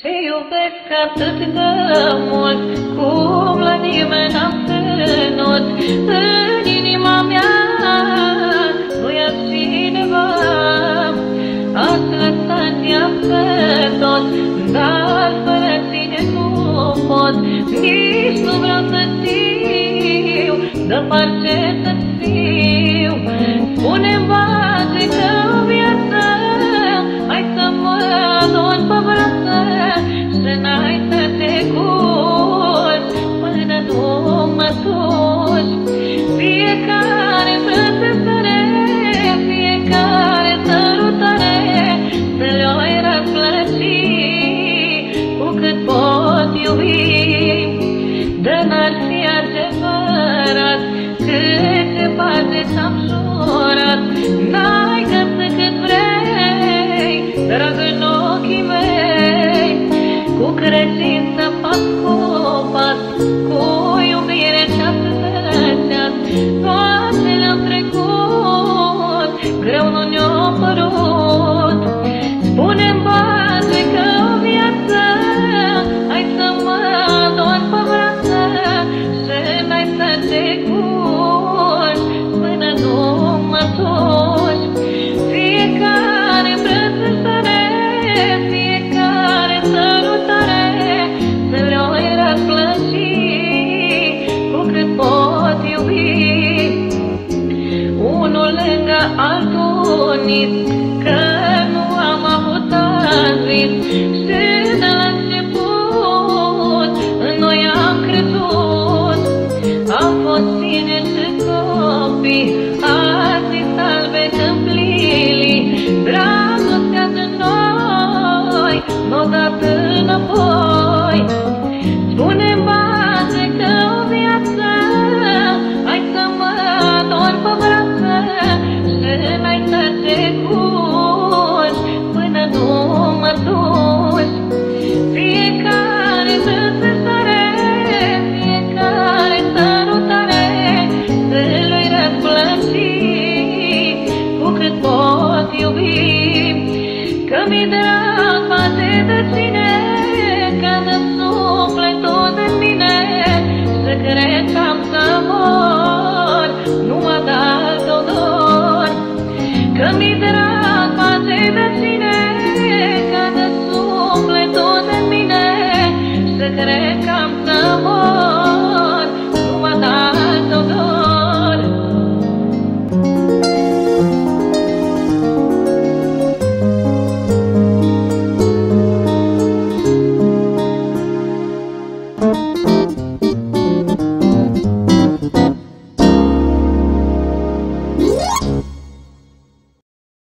Te iubesc atât de mult, cum la nimeni n-am ținut. În inima mea nu e cineva, ați lăsat viață tot, dar fără tine nu pot. Nici nu vreau să știu de parce să-ți fiu. Spune-mi, bate, că viață, hai să mă adun pe brață și n-ai să te curci până nu mă duci. Fiecare frățăsăre, fiecare sărutare să le-oi răsplăci cu cât pot iubi. Dar n-ar fi adevărat câte pace ți-am jurat. N-ai găsit cât vrei, drag în ochii mei, cu credință pas cu pas, cu iubire ceas de ceas. Toate le-am trecut, greu nu ne-o părut. Spune-mi, bate, că o viață, hai să mă adun pe brață și n-ai să te curci până nu mă duci. Fiecare brățăsare, fiecare sărutare să le-oi răsplăci cu cât pot iubi. Unul lângă altul nici, că nu am avut azi. Și de la început în noi am crezut. Am fost tineri și copii, azi salve tâmplilii. Dragostea de noi n-o dat